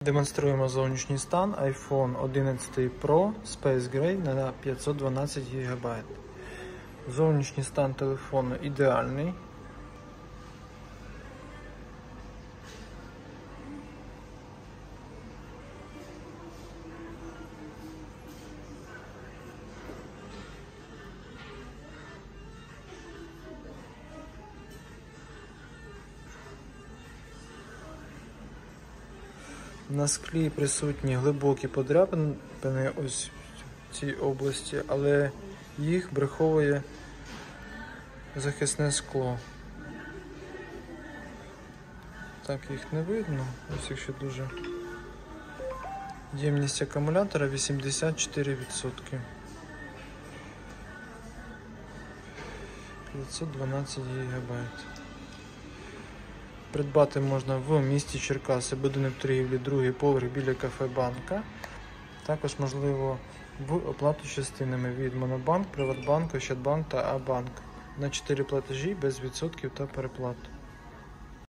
Демонструємо зовнішній стан iPhone 11 Pro Space Gray на 512 ГБ. Зовнішній стан телефону ідеальний. На склі присутні глибокі подряпини ось в цій області, але їх приховує захисне скло. Так, їх не видно, ось якщо дуже. Ємність акумулятора 84%. 512 ГБ. Придбати можна в місті Черкаси, будинок торгівлі, другий поверх біля кафе Банка. Також можливо в оплату частинами від Монобанк, Приватбанк, Ощадбанк та А-банк на 4 платежі без відсотків та переплат.